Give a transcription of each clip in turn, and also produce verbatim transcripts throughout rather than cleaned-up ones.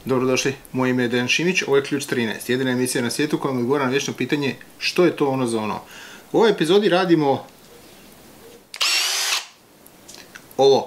Dobrodošli, moje ime je Dejan Šimić, ovo je Ključ trinaest, jedina emisija na svijetu koja mi odgovara na vječno pitanje što je to ono za ono. U ovoj epizodi radimo ovo.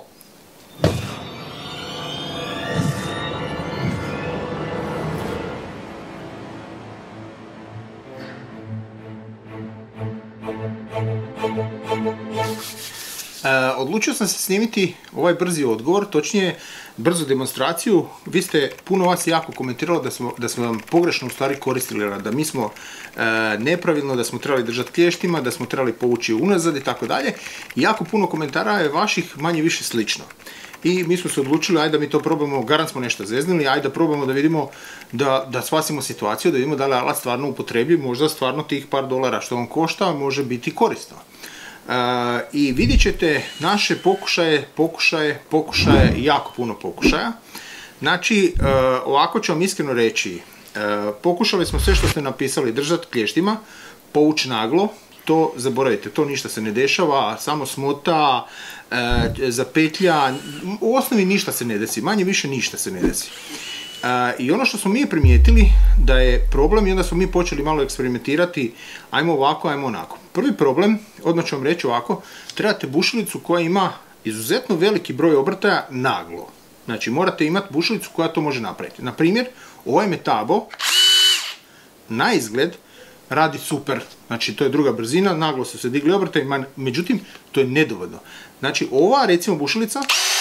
Uh, odlučio sam se snimiti ovaj brzi odgovor, točnije brzu demonstraciju. Vi ste, puno vas jako komentiralo da smo, da smo vam pogrešno u stvari koristili, da mi smo uh, nepravilno, da smo trebali držati klještima, da smo trebali povući unazad i tako dalje. Jako puno komentara je vaših manje više slično. I mi smo se odlučili, ajde da mi to probamo, garant smo nešto zeznili, ajde da probamo da vidimo, da, da spasimo situaciju, da vidimo da li je alat stvarno upotrebljiv, možda stvarno tih par dolara što on košta može biti korisno. Uh, I vidjet ćete naše pokušaje, pokušaje, pokušaje, jako puno pokušaja. Znači, uh, ovako ću vam iskreno reći, uh, pokušali smo sve što ste napisali držati klještima, povući naglo, to zaboravite, to ništa se ne dešava, samo smota, uh, zapetlja, u osnovi ništa se ne desi, manje više ništa se ne desi. Uh, I ono što smo mi primijetili da je problem i onda smo mi počeli malo eksperimentirati, ajmo ovako, ajmo onako. Prvi problem, odmah ću vam reći ovako, trebate bušilicu koja ima izuzetno veliki broj obrtaja naglo. Znači morate imati bušilicu koja to može napraviti. Na primjer, ovaj Metabo na izgled radi super, znači to je druga brzina, naglo su se digli obrtaji, međutim to je nedovoljno. Znači ova recimo bušilica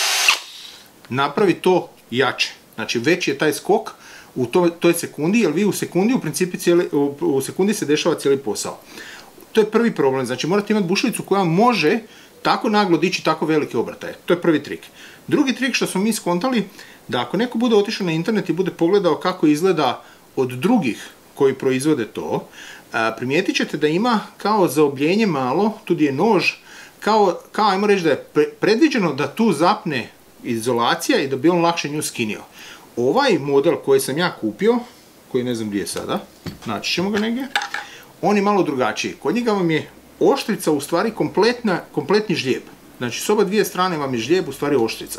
napravi to jače. Znači veći je taj skok u toj, toj sekundi, jer vi u sekundi u principu cijeli, u, u sekundi se dešava cijeli posao. To je prvi problem, znači morate imati bušilicu koja može tako naglo dići tako velike obrtaje. To je prvi trik. Drugi trik što smo mi skontali, da ako neko bude otišao na internet i bude pogledao kako izgleda od drugih koji proizvode to, primijetit ćete da ima kao zaobljenje malo, tu gdje je nož, kao, kao ajmo reći da je pre, predviđeno da tu zapne izolacija i da bi on lakše nju skinio. Ovaj model koji sam ja kupio, koji ne znam gdje je sada, naći ćemo ga negdje, on je malo drugačiji. Kod njega vam je oštrica u stvari kompletna, kompletni žlijeb. Znači s oba dvije strane vam je žlijeb u stvari oštrica.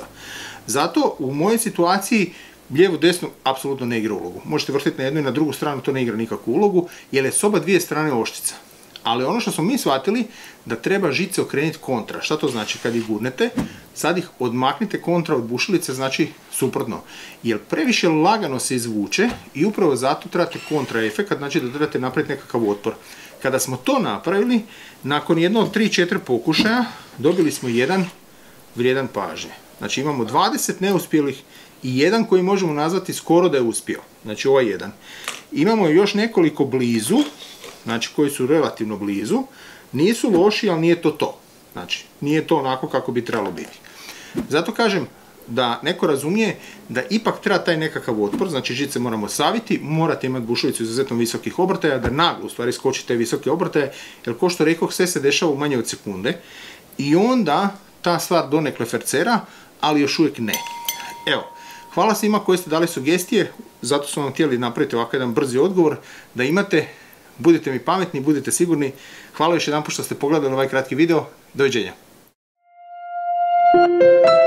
Zato u mojoj situaciji lijevo desno apsolutno ne igra ulogu. Možete vrtiti na jednu i na drugu stranu, to ne igra nikakvu ulogu, jer je s oba dvije strane oštrica. Ali ono što smo mi shvatili, da treba žice okrenuti kontra. Šta to znači? Kad ih gurnete, sad ih odmaknite kontra od bušilice, znači suprotno. Jer previše lagano se izvuče i upravo zato trebate kontra efekt, znači da trebate napraviti nekakav otpor. Kada smo to napravili, nakon jednog tri četiri pokušaja, dobili smo jedan vrijedan pažnje. Znači imamo dvadeset neuspjelih i jedan koji možemo nazvati skoro da je uspio. Znači ovaj jedan. Imamo još nekoliko blizu, znači koji su relativno blizu, nisu loši, ali nije to to. Znači, nije to onako kako bi trebalo biti. Zato kažem da neko razumije da ipak treba taj nekakav otpor, znači žice moramo saviti, morate imati bušilicu izuzetno visokih obrtaja, da naglo u stvari skočite visoke obrtaje, jer ko što rekoh, sve se dešava u manje od sekunde i onda ta stvar donekle fercera, ali još uvijek ne. Evo, hvala svima koji ste dali sugestije, zato smo vam htjeli napraviti ovakav jedan brzi odgovor, da imate. Budite mi pametni, budite sigurni. Hvala još jedan put što ste pogledali ovaj kratki video. Doviđenja.